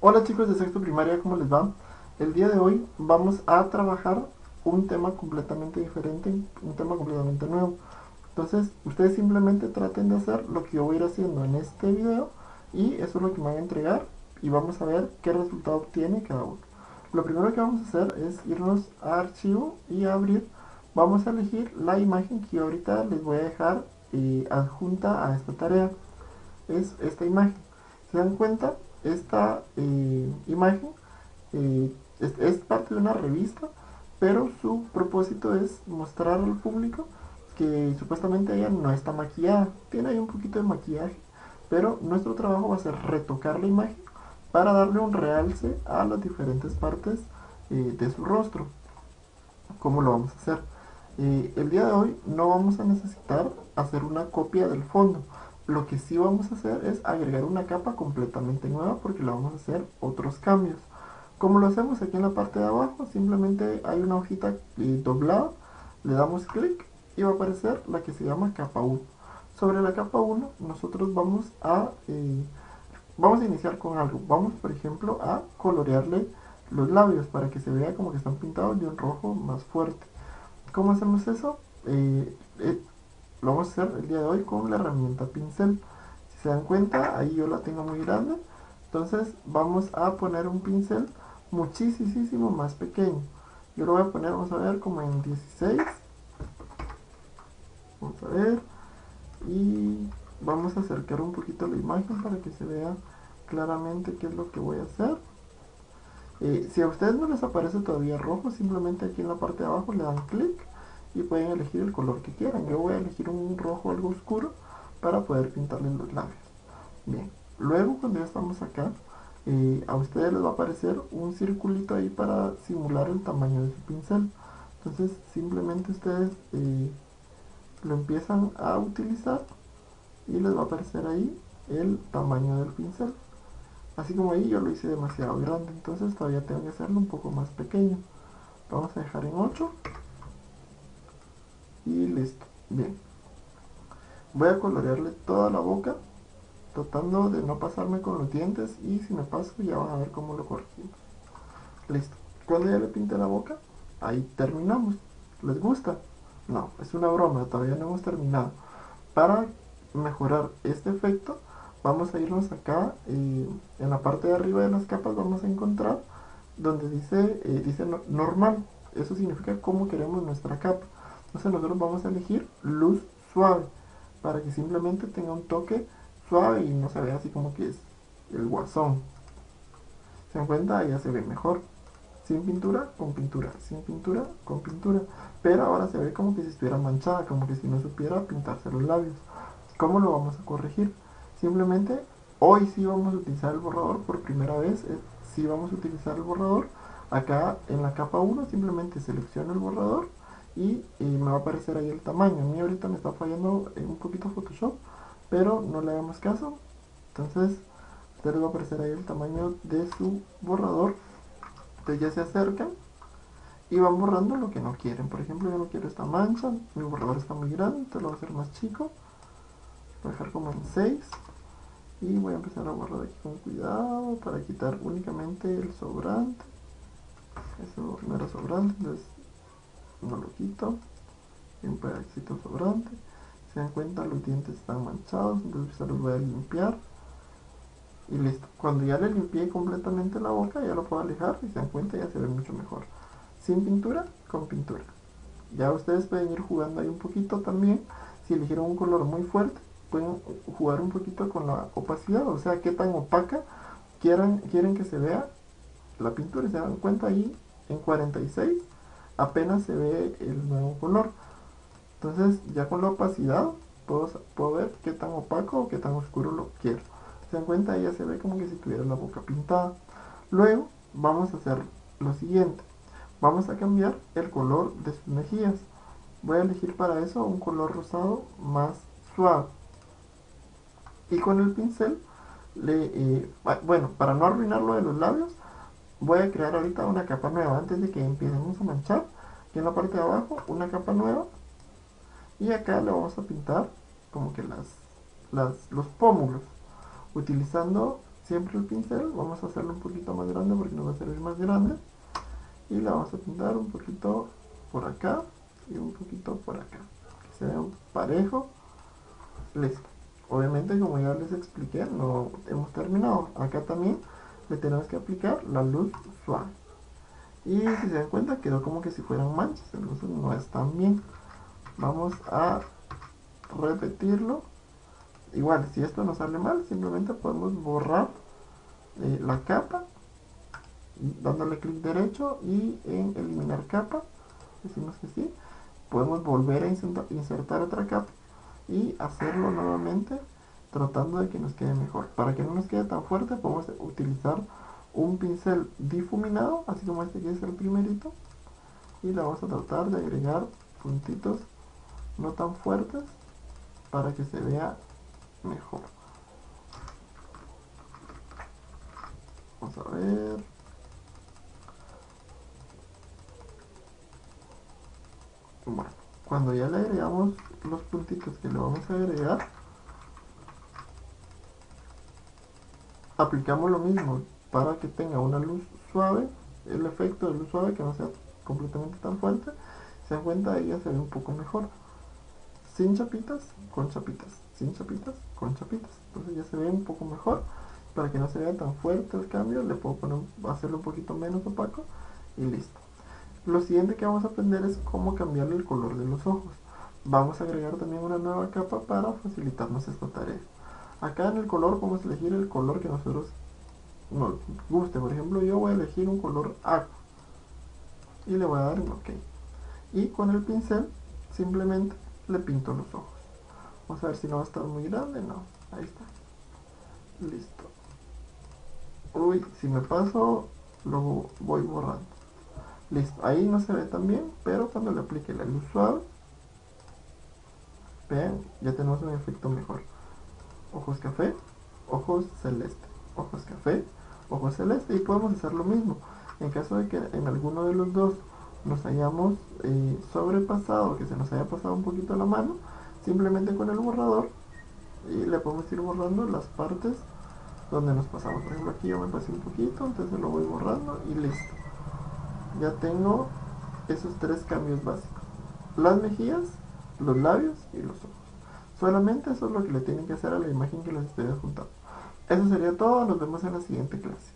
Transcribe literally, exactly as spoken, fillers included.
Hola chicos de sexto primaria, ¿cómo les va? El día de hoy vamos a trabajar un tema completamente diferente, un tema completamente nuevo. Entonces, ustedes simplemente traten de hacer lo que yo voy a ir haciendo en este video y eso es lo que me van a entregar y vamos a ver qué resultado obtiene cada uno. Lo primero que vamos a hacer es irnos a archivo y a abrir. Vamos a elegir la imagen que yo ahorita les voy a dejar eh, adjunta a esta tarea. Es esta imagen. ¿Se dan cuenta? Esta eh, imagen eh, es, es parte de una revista, pero su propósito es mostrar al público que supuestamente ella no está maquillada. Tiene ahí un poquito de maquillaje, pero nuestro trabajo va a ser retocar la imagen para darle un realce a las diferentes partes eh, de su rostro. ¿Cómo lo vamos a hacer? Eh, el día de hoy no vamos a necesitar hacer una copia del fondo. Lo que sí vamos a hacer es agregar una capa completamente nueva porque le vamos a hacer otros cambios. Como lo hacemos aquí en la parte de abajo, simplemente hay una hojita eh, doblada, le damos clic y va a aparecer la que se llama capa uno. Sobre la capa uno nosotros vamos a, eh, vamos a iniciar con algo. Vamos por ejemplo a colorearle los labios para que se vea como que están pintados de un rojo más fuerte. ¿Cómo hacemos eso? Eh, eh, lo vamos a hacer el día de hoy con la herramienta pincel. Si se dan cuenta, ahí yo la tengo muy grande. Entonces vamos a poner un pincel muchísimo más pequeño. Yo lo voy a poner, vamos a ver, como en dieciséis. Vamos a ver. Y vamos a acercar un poquito la imagen para que se vea claramente qué es lo que voy a hacer. Eh, si a ustedes no les aparece todavía rojo, simplemente aquí en la parte de abajo le dan clic y pueden elegir el color que quieran. Yo voy a elegir un rojo algo oscuro para poder pintarle los labios. Bien, luego cuando ya estamos acá, eh, a ustedes les va a aparecer un circulito ahí para simular el tamaño de su pincel. Entonces simplemente ustedes eh, lo empiezan a utilizar y les va a aparecer ahí el tamaño del pincel. Así como ahí yo lo hice demasiado grande, entonces todavía tengo que hacerlo un poco más pequeño. Lo vamos a dejar en ocho y listo. Bien, voy a colorearle toda la boca, tratando de no pasarme con los dientes y si me paso ya van a ver cómo lo corregimos. Listo. Cuando ya le pinte la boca, ahí terminamos. ¿Les gusta? No, es una broma, todavía no hemos terminado. Para mejorar este efecto, vamos a irnos acá, eh, en la parte de arriba de las capas vamos a encontrar donde dice, eh, dice no, normal. Eso significa cómo queremos nuestra capa. Entonces nosotros vamos a elegir luz suave para que simplemente tenga un toque suave y no se vea así como que es el guasón. ¿Se dan cuenta? Ya se ve mejor. Sin pintura, con pintura. Sin pintura, con pintura. Pero ahora se ve como que si estuviera manchada, como que si no supiera pintarse los labios. ¿Cómo lo vamos a corregir? Simplemente, hoy sí vamos a utilizar el borrador por primera vez. Eh, sí vamos a utilizar el borrador. Acá en la capa uno simplemente selecciono el borrador y, y me va a aparecer ahí el tamaño. A mí ahorita me está fallando un poquito Photoshop, pero no le hagamos caso. Entonces, les va a aparecer ahí el tamaño de su borrador. Entonces ya se acercan y van borrando lo que no quieren. Por ejemplo, yo no quiero esta mancha, mi borrador está muy grande, entonces lo voy a hacer más chico. Voy a dejar como en seis y voy a empezar a borrar aquí con cuidado para quitar únicamente el sobrante. Eso no era sobrante, entonces no lo quito. Y un pedacito sobrante. Se dan cuenta, los dientes están manchados, entonces se los voy a limpiar. Y listo. Cuando ya le limpié completamente la boca, ya lo puedo alejar y se dan cuenta, ya se ve mucho mejor. Sin pintura, con pintura. Ya ustedes pueden ir jugando ahí un poquito también. Si eligieron un color muy fuerte, pueden jugar un poquito con la opacidad, o sea, qué tan opaca quieran, quieren que se vea la pintura. Y se dan cuenta ahí en cuarenta y seis apenas se ve el nuevo color. Entonces ya con la opacidad puedo, puedo ver qué tan opaco o qué tan oscuro lo quiero. Se dan cuenta, ya se ve como que si tuviera la boca pintada. Luego vamos a hacer lo siguiente. Vamos a cambiar el color de sus mejillas. Voy a elegir para eso un color rosado más suave. Y con el pincel, le, eh, bueno, para no arruinar lo de los labios, voy a crear ahorita una capa nueva antes de que empecemos a manchar. Aquí en la parte de abajo, una capa nueva. Y acá le vamos a pintar como que las, las, los pómulos, utilizando siempre el pincel, vamos a hacerlo un poquito más grande porque nos va a servir más grande. Y la vamos a pintar un poquito por acá y un poquito por acá. Que se vea parejo. Listo. Obviamente, como ya les expliqué, no hemos terminado. Acá también le tenemos que aplicar la luz suave. Y si se dan cuenta, quedó como que si fueran manchas, entonces no es tan bien. Vamos a repetirlo. Igual, si esto nos sale mal, simplemente podemos borrar eh, la capa, dándole clic derecho y en eliminar capa, decimos que sí. Podemos volver a insertar, insertar otra capa y hacerlo nuevamente, tratando de que nos quede mejor. Para que no nos quede tan fuerte, podemos utilizar un pincel difuminado, así como este que es el primerito, y le vamos a tratar de agregar puntitos no tan fuertes para que se vea mejor. Vamos a ver. Bueno, cuando ya le agregamos los puntitos que le vamos a agregar, aplicamos lo mismo para que tenga una luz suave, el efecto de luz suave, que no sea completamente tan fuerte. Se dan cuenta, ahí ya se ve un poco mejor. Sin chapitas, con chapitas, sin chapitas, con chapitas. Entonces ya se ve un poco mejor. Para que no se vea tan fuerte el cambio, le puedo poner, hacerlo un poquito menos opaco y listo. Lo siguiente que vamos a aprender es cómo cambiarle el color de los ojos. Vamos a agregar también una nueva capa para facilitarnos esta tarea. Acá en el color podemos elegir el color que nosotros nos guste. Por ejemplo, yo voy a elegir un color agua y le voy a dar en OK. Y con el pincel simplemente le pinto los ojos. Vamos a ver si no va a estar muy grande. No, ahí está. Listo. Uy, si me paso, lo voy borrando. Listo, ahí no se ve tan bien, pero cuando le aplique la luz suave, vean, ya tenemos un efecto mejor. Ojos café, ojos celeste, ojos café, ojos celeste, y podemos hacer lo mismo. En caso de que en alguno de los dos nos hayamos eh, sobrepasado, que se nos haya pasado un poquito la mano, simplemente con el borrador y le podemos ir borrando las partes donde nos pasamos. Por ejemplo, aquí yo me pasé un poquito, entonces lo voy borrando y listo. Ya tengo esos tres cambios básicos: las mejillas, los labios y los ojos. Solamente eso es lo que le tienen que hacer a la imagen que les estoy adjuntando. Eso sería todo, nos vemos en la siguiente clase.